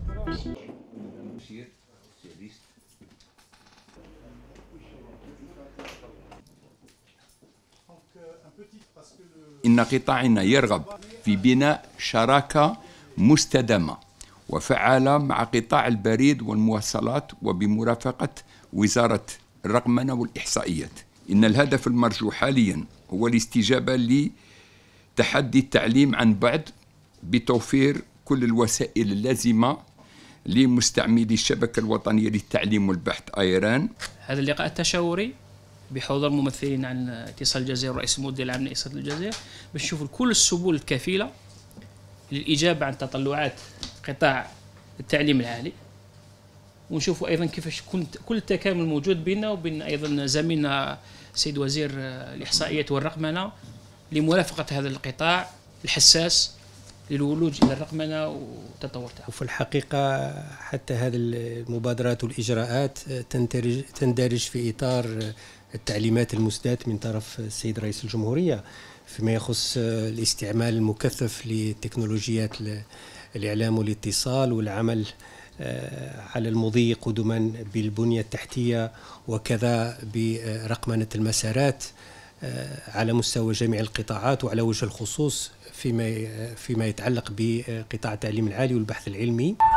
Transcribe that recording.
إن قطاعنا يرغب في بناء شراكة مستدامة وفعالة مع قطاع البريد والمواصلات وبمرافقة وزارة الرقمنة والإحصائيات. إن الهدف المرجو حاليا هو الاستجابة لتحدي التعليم عن بعد بتوفير كل الوسائل اللازمة لمستعملي الشبكة الوطنية للتعليم والبحث آيران. هذا اللقاء التشاوري بحضور ممثلين عن اتصال الجزائر ورئيس المدير العام لاتصال الجزائر باش نشوفوا كل السبل الكفيلة للإجابة عن تطلعات قطاع التعليم العالي، ونشوفوا أيضا كيفاش كل التكامل موجود بيننا وبين أيضا زميلنا السيد وزير الإحصائيات والرقمنة لمرافقة هذا القطاع الحساس للولوج إلى الرقمنة وتطور تاعها. وفي الحقيقة حتى هذه المبادرات والإجراءات تندرج في إطار التعليمات المسداة من طرف السيد رئيس الجمهورية فيما يخص الاستعمال المكثف لتكنولوجيات الإعلام والاتصال والعمل على المضي قدما بالبنية التحتية وكذا برقمنة المسارات على مستوى جميع القطاعات وعلى وجه الخصوص فيما يتعلق بقطاع التعليم العالي والبحث العلمي.